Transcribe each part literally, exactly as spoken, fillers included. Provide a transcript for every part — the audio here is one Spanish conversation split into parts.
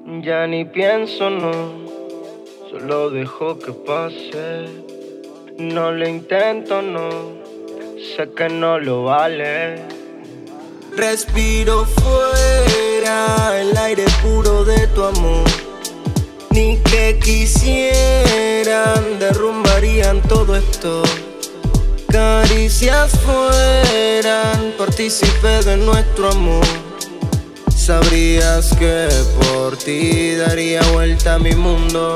Ya ni pienso, no, solo dejo que pase. No lo intento, no, sé que no lo vale. Respiro fuera el aire puro de tu amor. Ni que quisieran derrumbarían todo esto. Caricias fueran partícipe de nuestro amor. Sabrías que por ti daría vuelta a mi mundo.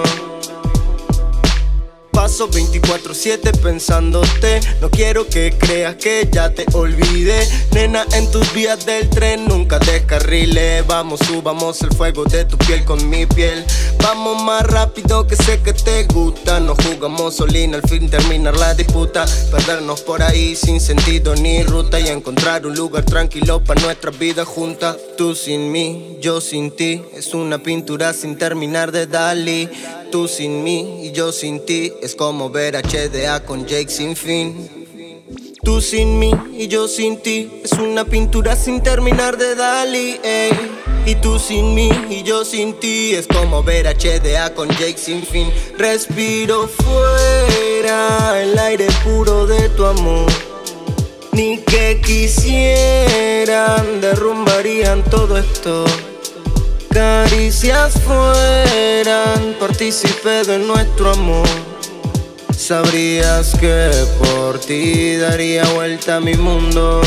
Paso veinticuatro siete pensándote. No quiero que creas que ya te olvidé. Nena, en tus vías del tren nunca descarrile. Vamos, subamos el fuego de tu piel con mi piel. Vamos más rápido que sé que te gusta. Nos jugamos solina, al fin terminar la disputa. Perdernos por ahí sin sentido ni ruta. Y encontrar un lugar tranquilo para nuestra vida juntas. Tú sin mí, yo sin ti. Es una pintura sin terminar de Dalí. Tú sin mí y yo sin ti. Es como ver H D A con Jake sin fin. Tú sin mí y yo sin ti. Es una pintura sin terminar de Dalí, ey. Y tú sin mí y yo sin ti. Es como ver H D A con Jake sin fin. Respiro fuera el aire puro de tu amor. Ni que quisieran derrumbarían todo esto. Caricias fueran partícipe de nuestro amor. Sabrías que por ti daría vuelta a mi mundo.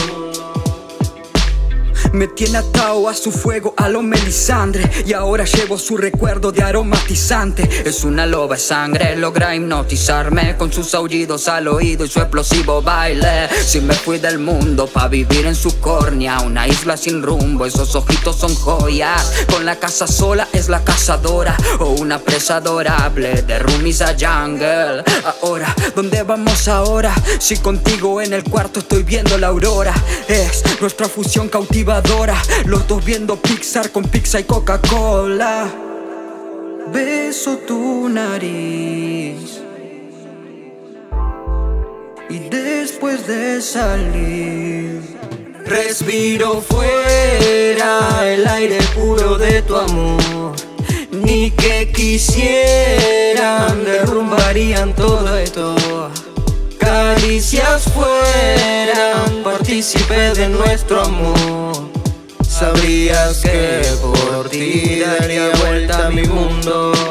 Me tiene atado a su fuego, a lo Melisandre. Y ahora llevo su recuerdo de aromatizante. Es una loba de sangre, logra hipnotizarme con sus aullidos al oído y su explosivo baile. Si me fui del mundo pa' vivir en su córnea, una isla sin rumbo, esos ojitos son joyas. Con la casa sola es la cazadora, o una presa adorable de roomies a jungle. Ahora, ¿dónde vamos ahora? Si contigo en el cuarto estoy viendo la aurora. Es nuestra fusión cautivadora. Los dos viendo Pixar con pizza y Coca-Cola. Beso tu nariz y después de salir respiro fuera el aire puro de tu amor. Ni que quisieran derrumbarían todo esto. Caricias fueran partícipe de nuestro amor. Sabrías que por ti daría vuelta a mi mundo.